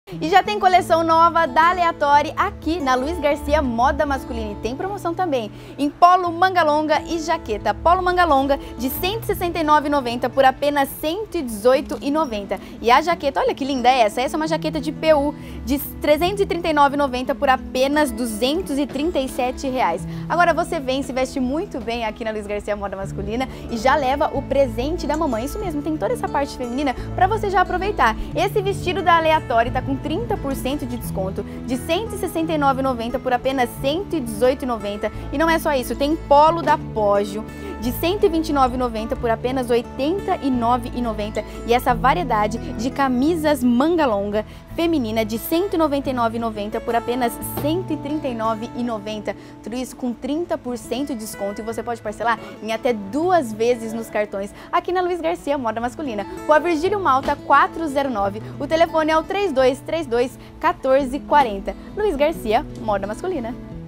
E já tem coleção nova da Aleatório aqui na Luiz Garcia Moda Masculina. E tem promoção também em polo manga longa e jaqueta. Polo manga longa de R$ 169,90 por apenas R$ 118,90. E a jaqueta, olha que linda é essa. Essa é uma jaqueta de PU de R$ 339,90 por apenas R$ 237. Agora você vem, se veste muito bem aqui na Luiz Garcia Moda Masculina e já leva o presente da mamãe. Isso mesmo, tem toda essa parte feminina para você já aproveitar. Esse vestido da Aleatório tá com 30% de desconto, de R$ 169,90 por apenas R$ 118,90. E não é só isso, tem polo da Poggio de R$ 129,90 por apenas R$ 89,90. E essa variedade de camisas manga longa feminina de R$ 199,90 por apenas R$ 139,90. Tudo isso com 30% de desconto e você pode parcelar em até 2 vezes nos cartões aqui na Luiz Garcia Moda Masculina. Rua Virgílio Malta 409. O telefone é o 3232 1440. Luiz Garcia Moda Masculina.